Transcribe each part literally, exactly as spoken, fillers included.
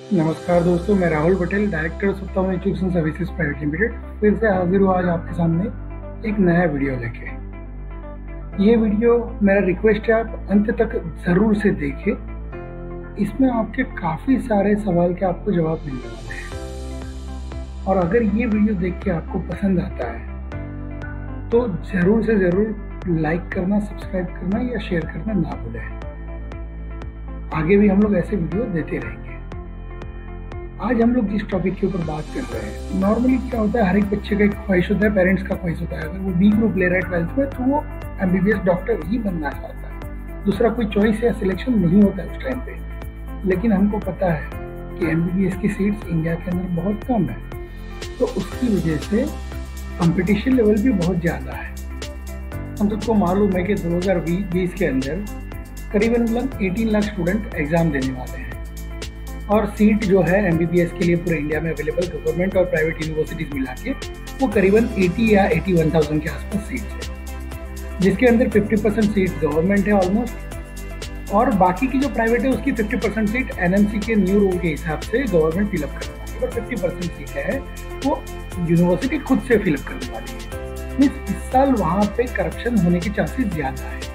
नमस्कार दोस्तों, मैं Rahul Patel, director Softamo education services private limited फिर से हाजिर हुआ आज आपके सामने एक नया वीडियो लेके। ये वीडियो मेरा रिक्वेस्ट है आप अंत तक ज़रूर से देखें। इसमें आपके काफ़ी सारे सवाल के आपको जवाब मिलने वाले हैं और अगर ये वीडियो देख के आपको पसंद आता है तो ज़रूर से ज़रूर लाइक करना, सब्सक्राइब करना या शेयर करना ना भूलें। आगे भी हम लोग ऐसे वीडियो देते रहेंगे। आज हम लोग जिस टॉपिक के ऊपर बात कर रहे हैं, नॉर्मली क्या होता है, हर एक बच्चे का एक ख्वाहिश होता है, पेरेंट्स का ख्वाहिश होता है। अगर वो बी ग्रुप ले रहा है ट्वेल्थ में तो वो एमबीबीएस डॉक्टर ही बनना चाहता है, दूसरा कोई चॉइस या सिलेक्शन नहीं होता है उस टाइम पे। लेकिन हमको पता है कि एमबीबीएस की सीट्स इंडिया के अंदर बहुत कम है, तो उसकी वजह से कंपटीशन लेवल भी बहुत ज़्यादा है। हम सबको मालूम है कि दो हज़ार बीस के अंदर करीबन लगभग अठारह लाख स्टूडेंट एग्ज़ाम देने वाले हैं और सीट जो है एमबीबीएस के लिए पूरे इंडिया में अवेलेबल गवर्नमेंट और प्राइवेट यूनिवर्सिटीज़ मिला के वो करीबन अस्सी या इक्यासी हज़ार के आसपास सीट्स है, जिसके अंदर पचास परसेंट सीट गवर्नमेंट है ऑलमोस्ट, और बाकी की जो प्राइवेट है उसकी पचास परसेंट सीट एनएमसी के न्यू रूल के हिसाब से गवर्नमेंट फिलअप करने वाली है और पचास परसेंट सीट है वो यूनिवर्सिटी खुद से फिलअप करने वाली है। मीन्स इस साल वहाँ पे करप्शन होने के चांसेस ज़्यादा है,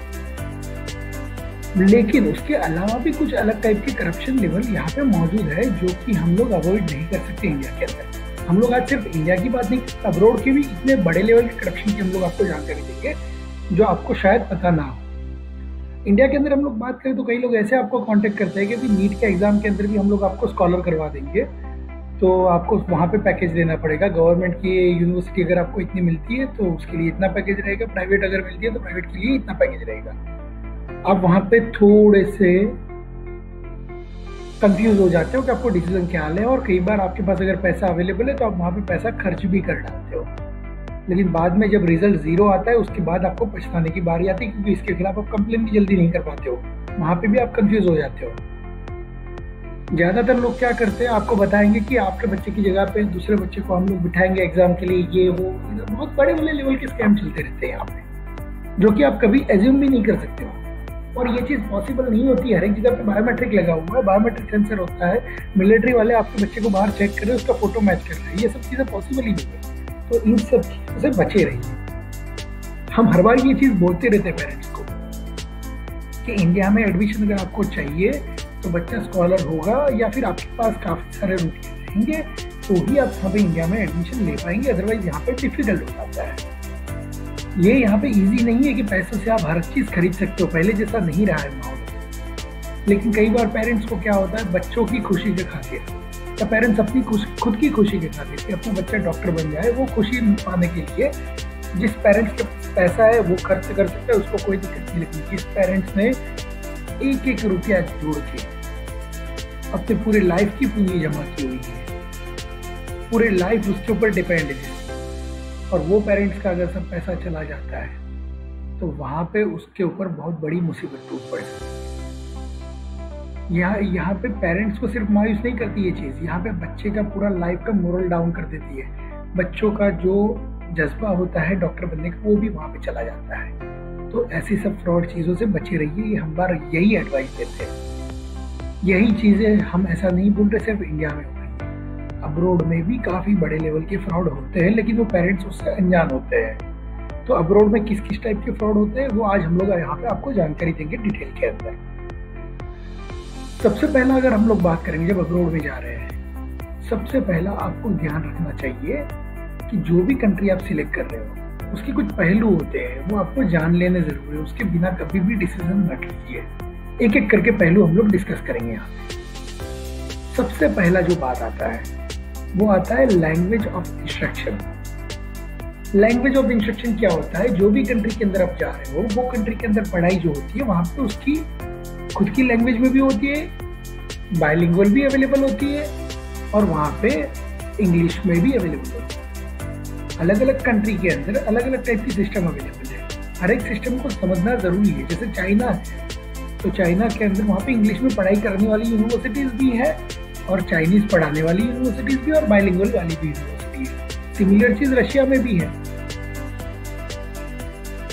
लेकिन उसके अलावा भी कुछ अलग टाइप के करप्शन लेवल यहाँ पे मौजूद है जो कि हम लोग अवॉइड नहीं कर सकते इंडिया के अंदर। हम लोग आज सिर्फ इंडिया की बात नहीं, अब्रॉड के भी इतने बड़े लेवल के करप्शन की हम लोग आपको जानकारी देंगे जो आपको शायद पता ना हो। इंडिया के अंदर हम लोग बात करें तो कई लोग ऐसे आपको कांटेक्ट करते हैं कि नीट के एग्जाम के अंदर भी हम लोग आपको स्कॉलर करवा देंगे, तो आपको वहाँ पे पैकेज देना पड़ेगा। गवर्नमेंट की यूनिवर्सिटी अगर आपको इतनी मिलती है तो उसके लिए इतना पैकेज रहेगा, प्राइवेट अगर मिलती है तो प्राइवेट के लिए इतना पैकेज रहेगा। आप वहाँ पे थोड़े से कंफ्यूज हो जाते हो कि आपको डिसीजन क्या लें, और कई बार आपके पास अगर पैसा अवेलेबल है तो आप वहाँ पे पैसा खर्च भी कर डालते हो, लेकिन बाद में जब रिजल्ट जीरो आता है उसके बाद आपको पछताने की बारी आती है, क्योंकि इसके खिलाफ आप कंप्लेन भी जल्दी नहीं कर पाते हो। वहाँ पे भी आप कंफ्यूज हो जाते हो। ज़्यादातर लोग क्या करते हैं, आपको बताएंगे कि आपके बच्चे की जगह पे दूसरे बच्चे को हम लोग बिठाएंगे एग्जाम के लिए, ये वो बहुत बड़े बड़े लेवल के स्कैम चलते रहते हैं यहाँ पे, जो कि आप कभी एज्यूम भी नहीं कर सकते हो। और ये चीज़ पॉसिबल नहीं होती है। हर एक जगह पे बायोमेट्रिक लगा हुआ है, बायोमेट्रिक सेंसर होता है, मिलिट्री वाले आपके बच्चे को बाहर चेक कर रहे हैं, उसका फोटो मैच कर रहे हैं, ये सब चीज़ें पॉसिबल ही नहीं है। तो इन सब चीज़ों से बचे रहिए। हम हर बार ये चीज़ बोलते रहते हैं पेरेंट्स को कि इंडिया में एडमिशन अगर आपको चाहिए तो बच्चा स्कॉलर होगा या फिर आपके पास काफ़ी सारे रुपये रहेंगे तो ही आप यहाँ पे इंडिया में एडमिशन ले पाएंगे, अदरवाइज यहाँ पे डिफिकल्ट हो जाता है। ये यहाँ पे इजी नहीं है कि पैसों से आप हर चीज़ खरीद सकते हो, पहले जैसा नहीं रहा है माहौल। लेकिन कई बार पेरेंट्स को क्या होता है, बच्चों की खुशी के खातिर या पेरेंट्स अपनी खुद की खुशी के खातिर कि अपना बच्चा डॉक्टर बन जाए, वो खुशी पाने के लिए जिस पेरेंट्स के पास पैसा है वो खर्च कर सकता है, उसको कोई दिक्कत नहीं। लेकिन जिस पेरेंट्स ने एक एक रुपया जोड़ के अपने पूरे लाइफ की पूंजी जमा की हुई है, पूरे लाइफ उसके ऊपर डिपेंड है, और वो पेरेंट्स का अगर सब पैसा चला जाता है तो वहाँ पे उसके ऊपर बहुत बड़ी मुसीबत टूट पड़ सकती है। यहाँ यहाँ पे पेरेंट्स को सिर्फ मायूस नहीं करती ये चीज़, यहाँ पे बच्चे का पूरा लाइफ का मोरल डाउन कर देती है। बच्चों का जो जज्बा होता है डॉक्टर बनने का वो भी वहाँ पे चला जाता है। तो ऐसी सब फ्रॉड चीज़ों से बचे रहिए, ये हम बार यही एडवाइस देते हैं। यही चीज़ें हम ऐसा नहीं बोल रहे सिर्फ इंडिया में, अब्रोड में भी काफ़ी बड़े लेवल के फ्रॉड होते हैं, लेकिन वो पेरेंट्स उससे अनजान होते हैं। तो अब्रोड में किस किस टाइप के फ्रॉड होते हैं वो आज हम लोग यहाँ पे आपको जानकारी देंगे डिटेल के अंदर। सबसे पहला अगर हम लोग बात करेंगे जब अब्रोड में जा रहे हैं, सबसे पहला आपको ध्यान रखना चाहिए कि जो भी कंट्री आप सिलेक्ट कर रहे हो उसके कुछ पहलू होते हैं, वो आपको जान लेने जरूरी है। उसके बिना कभी भी डिसीजन मत लीजिए। एक एक करके पहलू हम लोग डिस्कस करेंगे यहाँ। सबसे पहला जो बात आता है वो आता है language of instruction. Language of instruction क्या होता है, जो भी कंट्री के अंदर आप जा रहे हो वो कंट्री के अंदर पढ़ाई जो होती है वहाँ पे उसकी खुद की लैंग्वेज में भी होती है, बायलिंगुअल भी अवेलेबल होती है, और वहाँ पे इंग्लिश में भी अवेलेबल होती है। अलग अलग कंट्री के अंदर अलग अलग टाइप की सिस्टम अवेलेबल है, हर एक सिस्टम को समझना जरूरी है। जैसे चाइना है तो चाइना के अंदर वहाँ पे इंग्लिश में पढ़ाई करने वाली यूनिवर्सिटीज भी है और चाइनीज पढ़ाने वाली यूनिवर्सिटीज भी और बाइलिंगुअल वाली भी यूनिवर्सिटी है। सिमिलर चीज रशिया में भी है।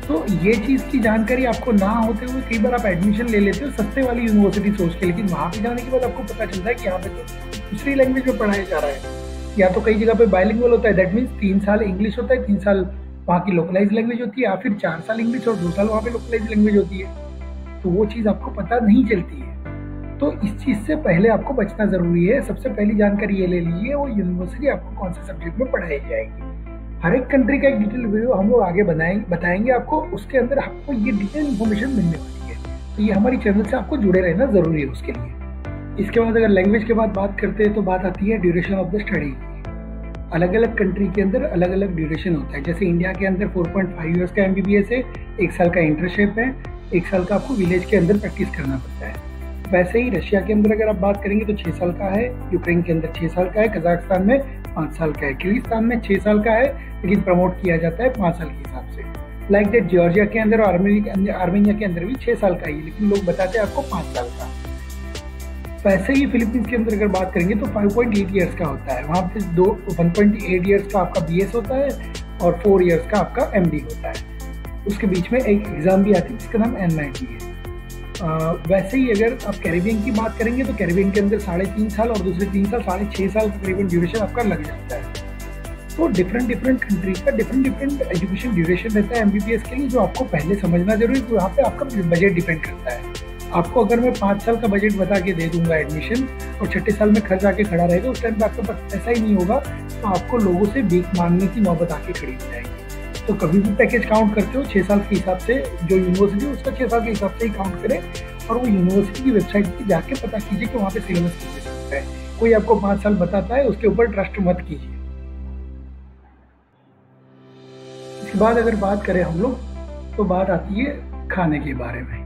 तो ये चीज़ की जानकारी आपको ना होते हुए कई बार आप एडमिशन ले लेते हो सस्ते वाली यूनिवर्सिटी सोच के, लेकिन वहाँ पे जाने के बाद आपको पता चलता है कि यहाँ पे तो दूसरी लैंग्वेज में पढ़ाया जा रहा है, या तो कई जगह पे बाइलिंगुअल होता है, दैट मीन्स तीन साल इंग्लिश होता है, तीन साल वहाँ की लोकलाइज लैंग्वेज होती है, या फिर चार साल इंग्लिश और दो साल वहाँ पे लोकलाइज लैंग्वेज होती है। तो वो चीज़ आपको पता नहीं चलती है। तो इस चीज़ से पहले आपको बचना ज़रूरी है। सबसे पहली जानकारी ये ले लीजिए वो यूनिवर्सिटी आपको कौन से सब्जेक्ट में पढ़ाई जाएगी। हर एक कंट्री का एक डिटेल वीडियो हम लोग आगे बनाएंगे बताएंगे आपको, उसके अंदर आपको ये डिटेल इन्फॉर्मेशन मिलने वाली है। तो ये हमारी चैनल से आपको जुड़े रहना ज़रूरी है उसके लिए। इसके बाद अगर लैंग्वेज के बाद बात करते हैं तो बात आती है ड्यूरेशन ऑफ द स्टडी। अलग अलग कंट्री के अंदर अलग अलग ड्यूरेशन होता है। जैसे इंडिया के अंदर फोर पॉइंट फाइव ईयर्स का एमबीबीएस है, एक साल का इंटर्नशिप है, एक साल का आपको विलेज के अंदर प्रैक्टिस करना पड़ता है। वैसे ही रशिया के अंदर अगर आप बात करेंगे तो छः साल का है, यूक्रेन के अंदर छः साल का है, कजाकिस्तान में पाँच साल का है, किर्गिस्तान में छः साल का है, लेकिन प्रमोट किया जाता है पाँच साल के हिसाब से। लाइक दैट जॉर्जिया के अंदर और आर्मेनिया के अंदर भी छः साल का ही, लेकिन लोग बताते हैं आपको पाँच साल का। वैसे ही फिलीपींस के अंदर अगर बात करेंगे तो फाइव पॉइंट एट ईयर्स का होता है। वहाँ पे दो वन पॉइंट एट ईयर्स का आपका बीएस होता है और फोर ईयर्स का आपका एमडी होता है। उसके बीच में एक एग्ज़ाम भी आती है जिसका नाम एन नाइन्टी है। आ, वैसे ही अगर आप कैरिबियन की बात करेंगे तो कैरिबियन के अंदर साढ़े तीन साल और दूसरे तीन साल साढ़े छः साल का करीबन ड्यूरेशन आपका लग जाता है। तो डिफरेंट डिफरेंट कंट्रीज का डिफरेंट डिफरेंट एजुकेशन ड्यूरेशन रहता है एमबीबीएस के लिए, जो आपको पहले समझना जरूरी है। तो यहाँ पे आपका बजट डिपेंड करता है। आपको अगर मैं पाँच साल का बजट बता के दे दूंगा एडमिशन और छठे साल में खर्च आके खड़ा रहेगा, उस टाइम पे आपके पास पैसा ही नहीं होगा, तो आपको लोगों से भीख मांगने की नौबत आके खड़ी हो जाएगी। तो कभी भी पैकेज काउंट करते हो छः साल के हिसाब से, जो यूनिवर्सिटी उसका छः साल के हिसाब से ही काउंट करें, और वो यूनिवर्सिटी की वेबसाइट पे जाके पता कीजिए कि वहाँ पे सिलेबस किस हिसाब से है। कोई आपको पाँच साल बताता है उसके ऊपर ट्रस्ट मत कीजिए। इसके बाद अगर बात करें हम लोग तो बात आती है खाने के बारे में।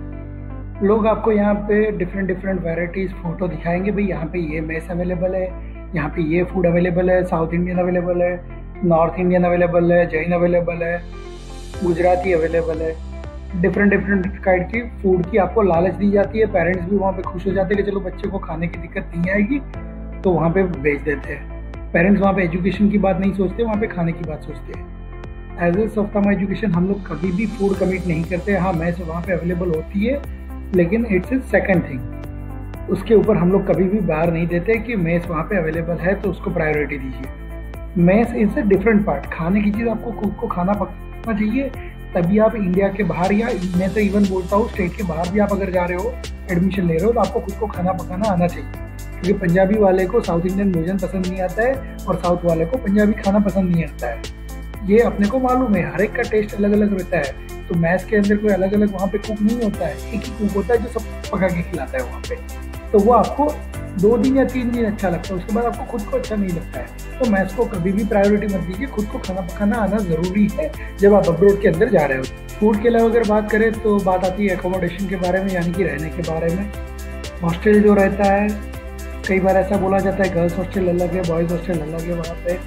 लोग आपको यहाँ पे डिफरेंट डिफरेंट वैराइटीज़ फ़ोटो दिखाएंगे, भाई यहाँ पे ये मेस अवेलेबल है, यहाँ पे ये फूड अवेलेबल है, साउथ इंडियन अवेलेबल है, नॉर्थ इंडियन अवेलेबल है, जैन अवेलेबल है, गुजराती अवेलेबल है। डिफरेंट डिफरेंट काइंड की फूड की आपको लालच दी जाती है। पेरेंट्स भी वहाँ पे खुश हो जाते हैं कि चलो बच्चे को खाने की दिक्कत नहीं आएगी, तो वहाँ पे भेज देते हैं। पेरेंट्स वहाँ पे एजुकेशन की बात नहीं सोचते, वहाँ पे खाने की बात सोचते हैं। एज ए सॉफ्टामो एजुकेशन हम लोग कभी भी फूड कमिट नहीं करते। हाँ, मैस वहाँ पे अवेलेबल होती है, लेकिन इट्स ए सेकेंड थिंग। उसके ऊपर हम लोग कभी भी बाहर नहीं देते कि मेस वहाँ पे अवेलेबल है तो उसको प्रायोरिटी दीजिए। Mess is a different part. खाने की चीज़ आपको खुद को खाना पकाना चाहिए, तभी आप इंडिया के बाहर, या मैं तो इवन बोलता हूँ स्टेट के बाहर भी आप अगर जा रहे हो, एडमिशन ले रहे हो, तो आपको खुद को खाना पकाना आना चाहिए। क्योंकि पंजाबी वाले को साउथ इंडियन भोजन पसंद नहीं आता है और साउथ वाले को पंजाबी खाना पसंद नहीं आता है। ये अपने को मालूम है, हर एक का टेस्ट अलग अलग रहता है। तो मैथ्स के अंदर कोई अलग अलग वहाँ पे कुक नहीं होता है, एक ही कुक होता है जो सब पका के खिलाता है वहाँ पे। तो वो आपको दो दिन या तीन दिन अच्छा लगता है, उसके बाद आपको खुद को अच्छा नहीं लगता है। तो मैथ्स को कभी भी प्रायोरिटी मत दीजिए, खुद को खाना पकाना आना ज़रूरी है जब आप अब्रॉड के अंदर जा रहे हो। फूड के अलावा अगर बात करें तो बात आती है एकोमोडेशन के बारे में, यानी कि रहने के बारे में। हॉस्टल जो रहता है, कई बार ऐसा बोला जाता है गर्ल्स हॉस्टल अलग है, बॉयज़ हॉस्टल अलग है वहाँ पे।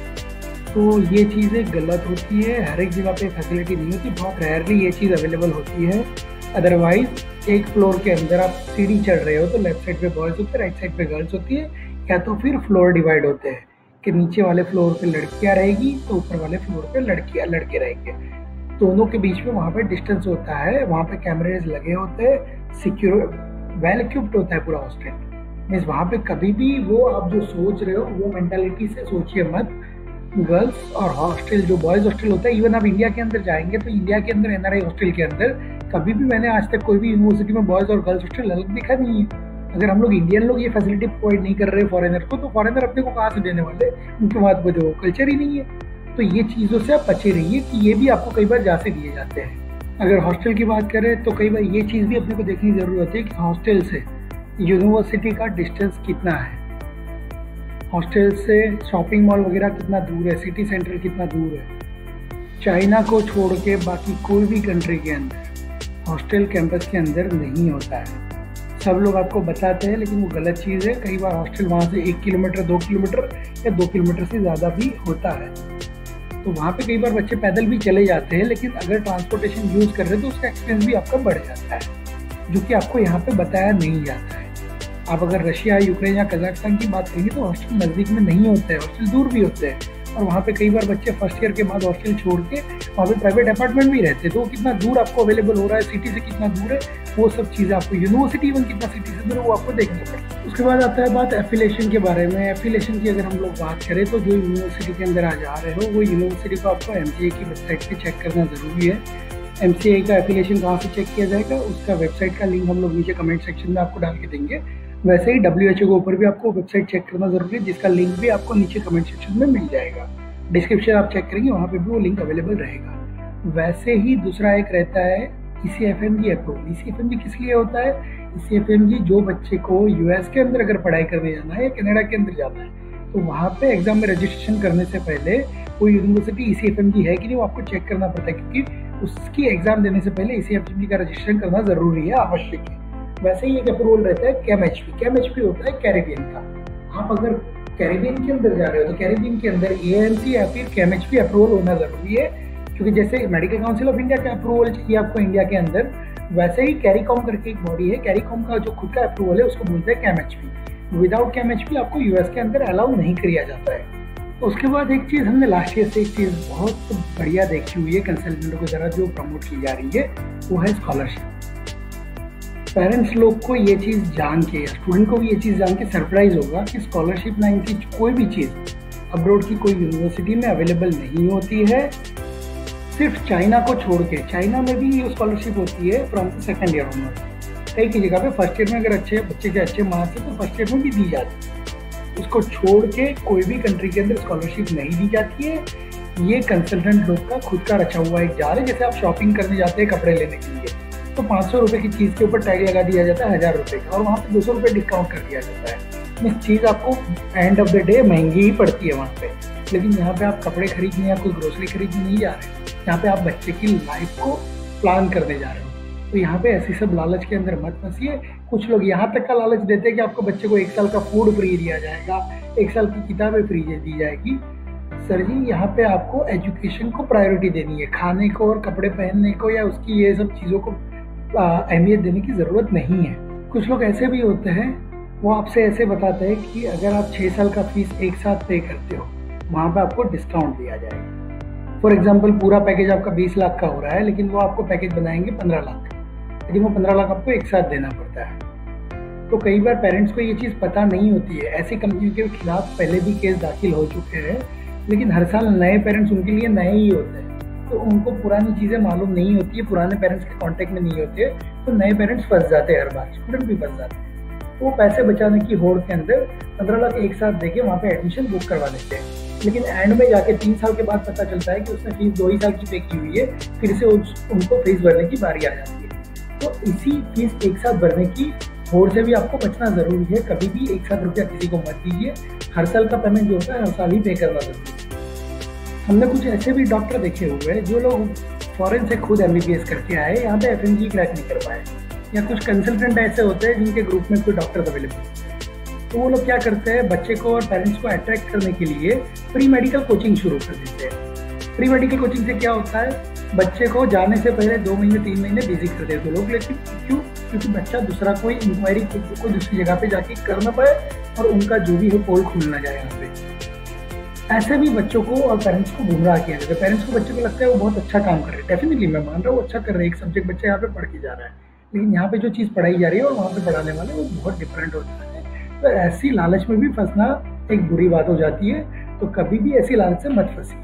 तो ये चीज़ें गलत होती है। हर एक जगह पे फैसिलिटी नहीं होती, बहुत रेयरली ये चीज़ अवेलेबल होती है। अदरवाइज एक फ्लोर के अंदर आप सीढ़ी चढ़ रहे हो तो लेफ्ट साइड पे बॉयज़ होते हैं, राइट साइड पे गर्ल्स होती है, या तो फिर फ्लोर डिवाइड होते हैं कि नीचे वाले फ्लोर पे लड़कियां रहेगी तो ऊपर वाले फ्लोर पे लड़कियां लड़के रहेंगे। दोनों के बीच में वहाँ पे डिस्टेंस होता है, वहाँ पे कैमरेज लगे होते हैं, सिक्योर वेल इक्विप्ड होता है पूरा हॉस्टल। मीन्स वहाँ पे कभी भी वो आप जो सोच रहे हो वो मेंटालिटी से सोचिए मत। गर्ल्स और हॉस्टल जो बॉयज़ हॉस्टल होता है, इवन आप इंडिया के अंदर जाएंगे तो इंडिया के अंदर एनआरआई हॉस्टल के अंदर कभी भी मैंने आज तक कोई भी यूनिवर्सिटी में बॉयज़ और गर्ल्स हॉस्टल अलग दिखा नहीं है। अगर हम लोग इंडियन लोग ये फैसिलिटी प्रोवाइड नहीं कर रहे फॉरेनर को, तो फॉरेनर अपने को कहाँ से देने वाले, उनके बाद वो जो कल्चर ही नहीं है। तो ये चीज़ों से आप बचे रहिए कि ये भी आपको कई बार जा से दिए जाते हैं। अगर हॉस्टल की बात करें तो कई बार ये चीज़ भी अपने को देखनी ज़रूरी होती है कि हॉस्टल से यूनिवर्सिटी का डिस्टेंस कितना है, हॉस्टल से शॉपिंग मॉल वगैरह कितना दूर है, सिटी सेंटर कितना दूर है। चाइना को छोड़ के बाकी कोई भी कंट्री के अंदर हॉस्टल कैंपस के अंदर नहीं होता है। सब लोग आपको बताते हैं, लेकिन वो गलत चीज़ है। कई बार हॉस्टल वहाँ से एक किलोमीटर दो किलोमीटर या दो किलोमीटर से ज़्यादा भी होता है। तो वहाँ पे कई बार बच्चे पैदल भी चले जाते हैं, लेकिन अगर ट्रांसपोर्टेशन यूज़ कर रहे हैं तो उसका एक्सपेंस भी आपका बढ़ जाता है, जो कि आपको यहाँ पे बताया नहीं जाता है। आप अगर रशिया, यूक्रेन या कजाकिस्तान की बात करेंगे तो हॉस्टल नज़दीक में नहीं होते हैं, हॉस्टल दूर भी होते हैं। और वहाँ पे कई बार बच्चे फर्स्ट ईयर के बाद हॉस्टल छोड़ के वहाँ पे प्राइवेट अपार्टमेंट भी रहते हैं, तो वो कितना दूर आपको अवेलेबल हो रहा है, सिटी से कितना दूर है, वो सब चीज़ें आपको, यूनिवर्सिटी इवन कितना सिटी से दूर है वो आपको देखना पड़ेगा। उसके बाद आता है बात एफिलेशन के बारे में। एफिलेशन की अगर हम लोग बात करें तो जो यूनिवर्सिटी के अंदर आ जा रहे हो वो यूनिवर्सिटी को आपको एम सी ए की वेबसाइट पर चेक करना ज़रूरी है। एम सी ए का एफिलेशन कहाँ से चेक किया जाएगा, उसका वेबसाइट का लिंक हम लोग नीचे कमेंट सेक्शन में आपको डाल के देंगे। वैसे ही डब्ल्यू एच ओ के ऊपर भी आपको वेबसाइट चेक करना ज़रूरी है, जिसका लिंक भी आपको नीचे कमेंट सेक्शन में मिल जाएगा। डिस्क्रिप्शन आप चेक करेंगे, वहाँ पे भी वो लिंक अवेलेबल रहेगा। वैसे ही दूसरा एक रहता है E C F M G approval. E C F M G किस लिए होता है? ई सी एफ एम जी जो बच्चे को यू एस के अंदर अगर पढ़ाई करने जाना है या कनाडा के अंदर जाना है, तो वहाँ पे एग्जाम में रजिस्ट्रेशन करने से पहले वो university E C F M G है कि नहीं वो आपको चेक करना पड़ता है, क्योंकि उसकी एग्जाम देने से पहले ई सी एफ एम जी का रजिस्ट्रेशन करना ज़रूरी है, आवश्यक है। वैसे ही एक अप्रूवल रहता है CAAM H P. CAAM H P होता है कैरेबियन का। आप अगर कैरेबियन के अंदर जा रहे हो तो कैरेबियन के अंदर ए एम सी या फिर कैम एच पी अप्रूवल होना ज़रूरी है, क्योंकि जैसे मेडिकल काउंसिल ऑफ इंडिया का अप्रूवल चाहिए आपको इंडिया के अंदर, वैसे ही कैरिकॉम करके एक बॉडी है, कैरिकॉम का जो खुद का अप्रूवल है उसको बोलते हैं CAAM H P. Without CAAM H P आपको यूएस के अंदर अलाउ नहीं किया जाता है। उसके बाद एक चीज़ हमने लास्ट ईयर से एक चीज़ बहुत बढ़िया देखी हुई है कंसल्टेंटों की तरह जो प्रमोट की जा रही है, वो है स्कॉलरशिप। पेरेंट्स लोग को ये चीज़ जान के, स्टूडेंट को भी ये चीज़ जान के सरप्राइज होगा कि स्कॉलरशिप नाम की कोई भी चीज़ अब्रॉड की कोई यूनिवर्सिटी में अवेलेबल नहीं होती है, सिर्फ चाइना को छोड़ के। चाइना में भी ये स्कॉलरशिप होती है फ्रॉम सेकेंड ईयर ऑनवर्ड। कई की जगह पे फर्स्ट ईयर में अगर अच्छे बच्चे के अच्छे मार्क्स है तो फर्स्ट ईयर में भी दी जाती है। उसको छोड़ के कोई भी कंट्री के अंदर स्कॉलरशिप नहीं दी जाती है। ये कंसल्टेंट लोग का खुद का रचा हुआ एक जाल है। जैसे आप शॉपिंग करने जाते हैं कपड़े लेने के लिए, तो पाँच सौ रुपये की चीज़ के ऊपर टैग लगा दिया जाता है हज़ार रुपये का, और वहाँ पे दो सौ रुपये डिस्काउंट कर दिया जाता है। इस चीज़ आपको एंड ऑफ द डे महंगी ही पड़ती है वहाँ पे, लेकिन यहाँ पे आप कपड़े खरीदने या कोई ग्रोसरी खरीदने नहीं जा रहे, यहाँ पे आप बच्चे की लाइफ को प्लान करने जा रहे हो। तो यहाँ पे ऐसी सब लालच के अंदर मत फंसिए। कुछ लोग यहाँ तक का लालच देते हैं कि आपको बच्चे को एक साल का फूड फ्री दिया जाएगा, एक साल की किताबें फ्री दी जाएगी। सर जी, यहाँ पे आपको एजुकेशन को प्रायोरिटी देनी है, खाने को और कपड़े पहनने को या उसकी ये सब चीज़ों को अहमियत देने की ज़रूरत नहीं है। कुछ लोग ऐसे भी होते हैं, वो आपसे ऐसे बताते हैं कि अगर आप छः साल का फीस एक साथ पे करते हो, वहाँ पे आपको डिस्काउंट दिया जाएगा। फॉर एग्जांपल, पूरा पैकेज आपका बीस लाख का हो रहा है, लेकिन वो आपको पैकेज बनाएंगे पंद्रह लाख का, लेकिन वो पंद्रह लाख आपको एक साथ देना पड़ता है। तो कई बार पेरेंट्स को ये चीज़ पता नहीं होती है। ऐसी कंपनियों के खिलाफ पहले भी केस दाखिल हो चुके हैं, लेकिन हर साल नए पेरेंट्स उनके लिए नए ही होते हैं, तो उनको पुरानी चीज़ें मालूम नहीं होती है, पुराने पेरेंट्स के कांटेक्ट में नहीं होते, तो नए पेरेंट्स फंस जाते हैं, हर बार स्टूडेंट भी फंस जाते हैं। तो वो पैसे बचाने की होड़ के अंदर पंद्रह लाख एक साथ देके वहाँ पे एडमिशन बुक करवा लेते हैं, लेकिन एंड में जाके तीन साल के बाद पता चलता है कि उसने फीस दो ही साल की पे की हुई है, फिर से उनको फीस भरने की बारी आ जाती है। तो इसी फीस एक साथ भरने की होड़ से भी आपको बचना ज़रूरी है। कभी भी एक साथ रुपया किसी को मत दीजिए, हर साल का पेमेंट जो होता है हर साल ही पे करना ज़रूरी है। हमने कुछ ऐसे भी डॉक्टर देखे हुए हैं जो लोग फॉरेन से खुद एम बी बी एस करके आए, यहाँ पे एफ एम जी क्रैक नहीं कर पाए, या कुछ कंसल्टेंट ऐसे होते हैं जिनके ग्रुप में कोई डॉक्टर अवेलेबल है, तो वो लोग क्या करते हैं, बच्चे को और पेरेंट्स को अट्रैक्ट करने के लिए प्री मेडिकल कोचिंग शुरू कर देते हैं। प्री मेडिकल कोचिंग से क्या होता है, बच्चे को जाने से पहले दो महीने तीन महीने बिजी कर देते लोग, लेकिन क्यों? क्योंकि बच्चा दूसरा कोई इंक्वायरी को दूसरी जगह पे जाके कर ना पाए और उनका जो भी है पोल खुल ना जाए यहाँ पे। ऐसे भी बच्चों को और पेरेंट्स को गुमराह किया जाता है। पेरेंट्स को बच्चे को लगता है वो बहुत अच्छा काम कर रहे हैं, डेफिनेटली मैं मान रहा हूँ अच्छा कर रहे हैं, एक सब्जेक्ट बच्चा यहाँ पे पढ़ के जा रहा है, लेकिन यहाँ पे जो चीज़ पढ़ाई जा रही है और वहाँ पे पढ़ाने वाले वो बहुत डिफरेंट होता है। तो ऐसी लालच में भी फंसना एक बुरी बात हो जाती है, तो कभी भी ऐसी लालच से मत फंसिए।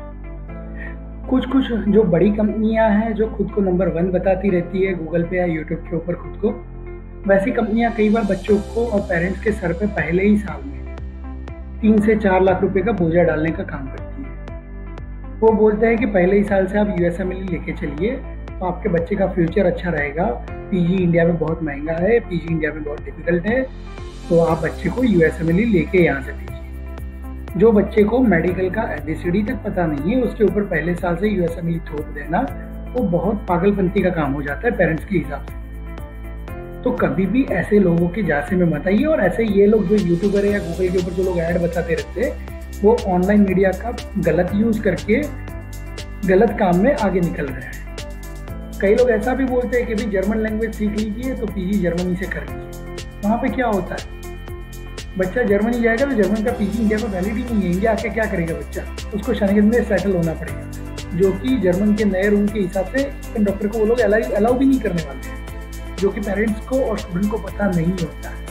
कुछ कुछ जो बड़ी कंपनियां हैं जो खुद को नंबर वन बताती रहती है गूगल पे या यूट्यूब के ऊपर खुद को, वैसी कंपनियां कई बार बच्चों को और पेरेंट्स के सर पे पहले ही साल में तीन से चार लाख रुपए का बोझा डालने का काम करती है। वो बोलते हैं कि पहले ही साल से आप यू एस एम एल लेके चलिए तो आपके बच्चे का फ्यूचर अच्छा रहेगा, पीजी इंडिया में बहुत महंगा है, पीजी इंडिया में बहुत डिफिकल्ट है, तो आप बच्चे को यू एस एम एल लेके यहाँ से भेजिए। जो बच्चे को मेडिकल का ए बी सी डी तक पता नहीं है उसके ऊपर पहले साल से यू एस एम एल थोप देना वो बहुत पागलपंती का काम हो जाता है पेरेंट्स के हिसाब से। तो कभी भी ऐसे लोगों के जासे में मत आइए। और ऐसे ये लोग जो यूट्यूबर है या गूगल के ऊपर जो लोग ऐड बताते रहते हैं वो ऑनलाइन मीडिया का गलत यूज करके गलत काम में आगे निकल रहे हैं। कई लोग ऐसा भी बोलते हैं कि भाई जर्मन लैंग्वेज सीख लीजिए तो पीजी जर्मनी से कर लीजिए। वहाँ पे क्या होता है, बच्चा जर्मनी जाएगा तो जर्मन का पीजी इंडिया में वैलिड ही नहीं है। इंडिया आके क्या करेगा बच्चा? उसको शनिगंज में सेटल होना पड़ेगा, जो कि जर्मन के नए रूल के हिसाब से डॉक्टर को वो लोग अलाउ अलाउ भी नहीं करने वाले हैं, जो कि पेरेंट्स को और स्टूडेंट को पता नहीं होता है।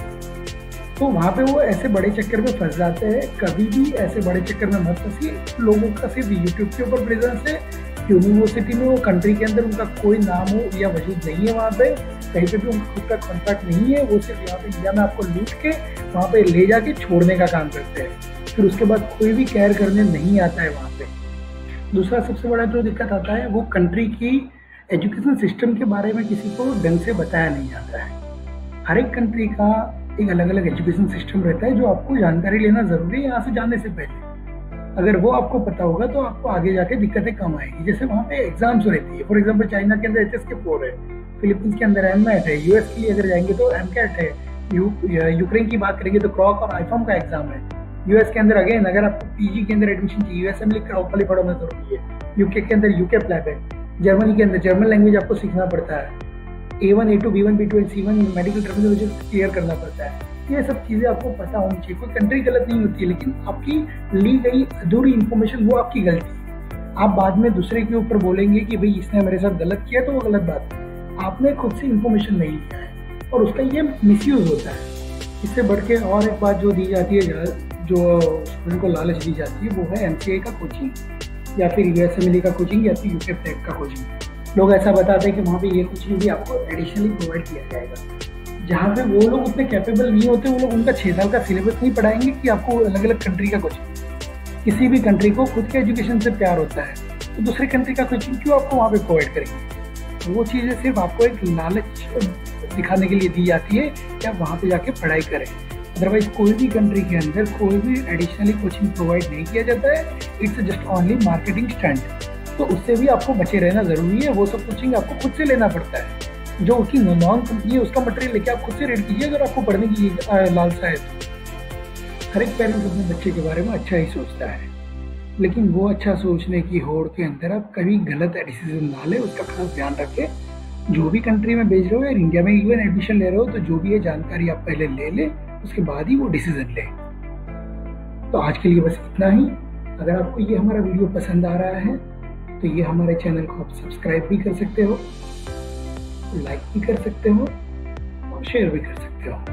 तो वहाँ पे वो ऐसे बड़े चक्कर में फंस जाते हैं। कभी भी ऐसे बड़े चक्कर में मत फंसिए। लोगों का सिर्फ यूट्यूब के ऊपर प्रेजेंस है, यूनिवर्सिटी में वो कंट्री के अंदर उनका कोई नाम हो या वजूद नहीं है, वहाँ पे कहीं पे भी उनका खुद का कॉन्ट्रैक्ट नहीं है। वो सिर्फ यहाँ पे इंडिया में आपको लूट के वहाँ पे ले जाके छोड़ने का काम करते हैं, फिर उसके बाद कोई भी केयर करने नहीं आता है वहाँ पे। दूसरा सबसे बड़ा जो दिक्कत आता है वो कंट्री की एजुकेशन सिस्टम के बारे में किसी को ढंग से बताया नहीं जाता है। हर एक कंट्री का एक अलग अलग एजुकेशन सिस्टम रहता है, जो आपको जानकारी लेना ज़रूरी है यहाँ से जाने से पहले। अगर वो आपको पता होगा तो आपको आगे जाके दिक्कतें कम आएगी। जैसे वहाँ पे एग्जाम्स रहती है, फॉर एग्जांपल चाइना के अंदर एच एस के फोर है, फिलीपींस के अंदर एम एट है, यूएस के लिए अगर जाएंगे तो एम कैट है, यू यूक्रेन की बात करेंगे तो क्रॉक और आईफॉर्म का एग्जाम है। यूएस के अंदर अगेन अगर आपको पीजी के अंदर एडमिशन चाहिए, यूएसए में क्रॉक वाली पढ़ना जरूरी है। यूके के अंदर यूके प्लैब है। जर्मनी के अंदर जर्मन लैंग्वेज आपको सीखना पड़ता है। A one, A two, B one, B two and C one medical terminology clear करना पड़ता है। ये सब चीज़ें आपको पता होनी चाहिए। कोई कंट्री गलत नहीं होती है, लेकिन आपकी ली गई अधूरी इन्फॉर्मेशन वो आपकी गलती है। आप बाद में दूसरे के ऊपर बोलेंगे कि भाई इसने मेरे साथ गलत किया, तो वो गलत बात है। आपने खुद से इन्फॉर्मेशन नहीं लिया है और उसका ये मिसयूज होता है। इससे बढ़ के और एक बात जो दी जाती है, जो स्टूडेंट को लालच दी जाती है, वो है एमसीए का कोचिंग या फिर यूएसएमएलई का कोचिंग या फिर यूके प्लेक का कोचिंग। लोग ऐसा बताते हैं कि वहाँ पे ये कोचिंग भी आपको एडिशनली प्रोवाइड किया जाएगा। जहाँ पे वो लोग उतने कैपेबल नहीं होते, वो लोग उनका छः साल का सिलेबस नहीं पढ़ाएंगे कि आपको अलग अलग कंट्री का कोचिंग। किसी भी कंट्री को खुद के एजुकेशन से प्यार होता है, तो दूसरे कंट्री का कोचिंग क्यों आपको वहाँ पे प्रोवाइड करेंगे? वो चीज़ें सिर्फ आपको एक लालच दिखाने के लिए दी जाती है कि आप वहाँ पे जाके पढ़ाई करें। अदरवाइज कोई भी कंट्री के अंदर कोई भी एडिशनली कोचिंग प्रोवाइड नहीं किया जाता है। It's just only marketing stunt. तो उससे भी आपको बचे रहना ज़रूरी है। वो सब कोचिंग आपको खुद से लेना पड़ता है। जो उसकी नॉन कंपनी है उसका मटेरियल लेके आप खुद से रीड कीजिए, अगर आपको पढ़ने की लालसा है तो। हर एक पेरेंट्स अपने बच्चे के बारे में अच्छा ही सोचता है, लेकिन वो अच्छा सोचने की होड़ के अंदर आप कभी गलत डिसीजन ना ले, उसका खास ध्यान रखें। जो भी कंट्री में भेज रहे हो या इंडिया में इवन एडमिशन ले रहे हो, तो जो भी है जानकारी आप पहले ले ले, उसके बाद ही वो डिसीजन ले। तो आज के लिए बस इतना ही। अगर आपको ये हमारा वीडियो पसंद आ रहा है तो ये हमारे चैनल को आप सब्सक्राइब भी कर सकते हो, लाइक भी कर सकते हो और शेयर भी कर सकते हो।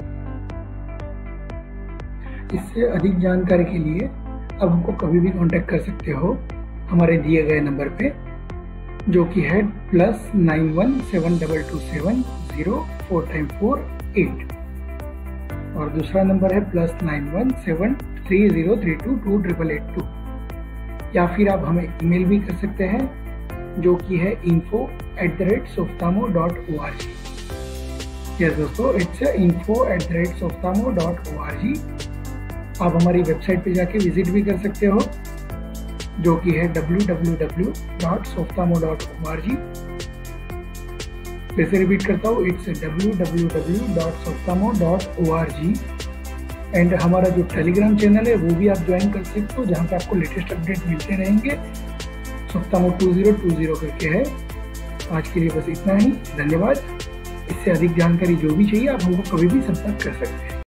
इससे अधिक जानकारी के लिए अब हमको कभी भी कांटेक्ट कर सकते हो हमारे दिए गए नंबर पे, जो कि है plus nine one seven double two seven zero four time four eight, और दूसरा नंबर है plus nine one seven three zero three two two triple eight two. या फिर आप हमें ईमेल भी कर सकते हैं, जो कि है info at the rate softamo dot org। Yes दोस्तों, it's info at the rate softamo dot org। आप हमारी वेबसाइट पे जाके विजिट भी कर सकते हो, जो कि है W W W dot softamo dot org। फिर से रिपीट करता हूँ, it's W W W dot softamo dot org। And हमारा जो टेलीग्राम चैनल है वो भी आप ज्वाइन कर सकते हो, जहाँ पे आपको लेटेस्ट अपडेट मिलते रहेंगे। Softamo two zero two zero करके है। आज के लिए बस इतना ही। धन्यवाद। इससे अधिक जानकारी जो भी चाहिए आप हमको कभी भी संपर्क कर सकते हैं।